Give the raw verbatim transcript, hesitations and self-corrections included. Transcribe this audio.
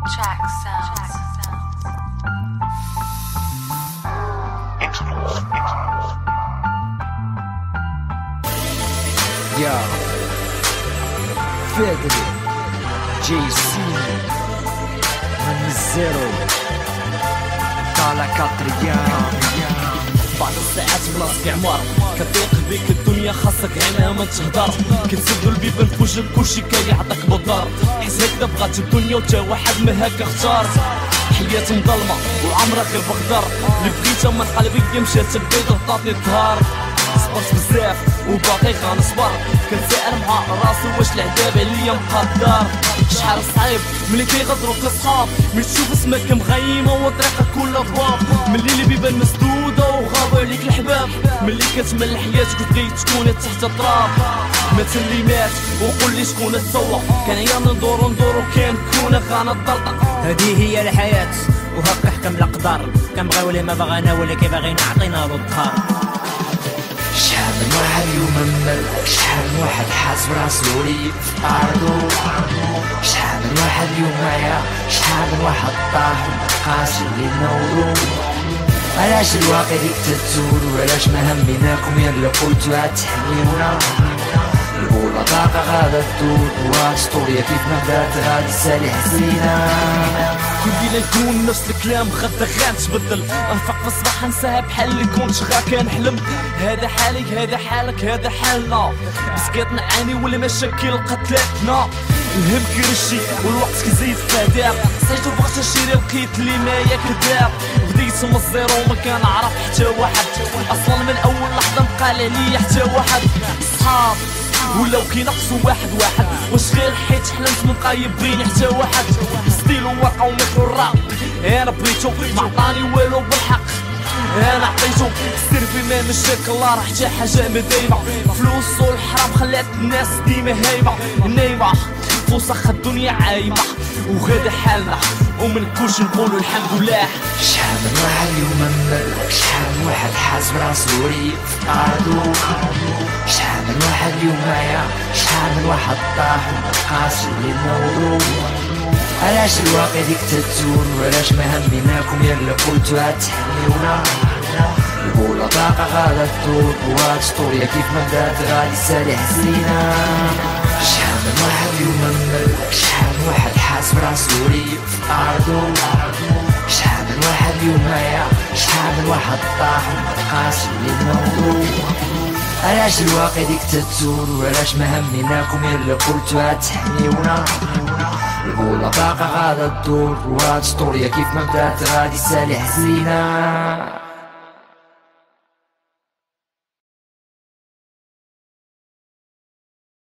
Track sounds. Yeah, Fedri, جي سي من الزيرو طالع كاتريان. بعض الساعات بلاصتي عمار كتضيق بيك الدنيا خاصك عينها ما تهدر. كنسدو البيبان في وجهك كلشي كيعطيك بالدار. حيت هكذا بغات الدنيا وتا واحد ما هكا اختار. حياة مظلمة وعمرها غير بغدر. اللي بغيتها من قلبي مشات البيض عطاتني الظهر. صبرت بزاف وباقي غنصبر. كنسائل مع راسي واش العذاب عليا مقدر. شحال صعيب ملي كيغدروك الصحاب، ملي تشوف اسمك مغيمة وطريقك كلها ضباب. ملي اللي بيبان مسدودة وغابوا عليك الحباب، ملي كتمل حياتك وتبغي تكون تحت التراب. مات اللي مات وقول لي شكون تسوى. كان عيا ندورو ندورو كان كون غنضلطق. هذه هي الحياة وهكا حكم الأقدار. كنبغي ولا ما بغانا ولا كيبغي نعطينا له الظهر. شحال من واحد اليوم ممل، شحال من واحد حاس براسو ريق في أرضو. شحال من واحد اليوم معايا، شحال من واحد طاح ومبقاش اللي نورو. علاش الواقع ديك تتزور وعلاش ما هميناكم يا اللي قلتو غتحميونا. البولة طاقة غادا تدور وهاد سطوريا كيف ما بدات غادي تسالي حزينة. كل ليلة نكون نفس الكلام غدا غنتبدل. نفيق في الصباح نساها بحال اللي كنت غا كنحلم. هذا حالي هذا حالك هذا حالنا. بس كتنعاني ولا مشاكل قتلاتنا. الهم كيرشي والوقت كيزيد فهداك. صيتو بغيت نشري لقيت اللي مايا كذاب. بديت من الزيرو ما كنعرف حتى واحد. اصلا من اول لحظة مقال عليا حتى واحد. صحاب ولاو كينقصوا واحد واحد. واش غير حيت حلمت نبقى يبغيني حتى واحد. ستيلو ورقة وميكرو الراب انا بغيتو ما عطاني والو بالحق. انا عطيتو سيرفي ما مشاك الله راه حتى حاجة ما دايمة. فلوس والحرام خلات الناس ديما هايمة نايمة وسخ الدنيا عايمة. وغدا حالنا ومن كلشي نقولو الحمد لله. شحال من واحد اليوم ممل، شحال من واحد حاس براسو ريق في أرضو. شحال من واحد اليوم معايا، شحال من واحد طاح ومبقاش اللي نورو. علاش الواقع ديك تتزور وعلاش ما هميناكم يا اللي قلتو غتحميونا. البولة طاقة غادا تدور وهاد سطوريا كيف ما بدات غادي تسالي حزينة. شحال من واحد اليوم ممل، شحال من واحد حاس براسو ريق في أرضو. شحال من واحد اليوم معايا، شحال من واحد طاح ومبقاش اللي نورو. علاش الواقع ديك تتزور وعلاش ما هميناكم يا اللي قلتو غتحميونا. البولة باقا غادا تدور وهاد سطوريا كيف ما بدات غادي تسالي حزينة.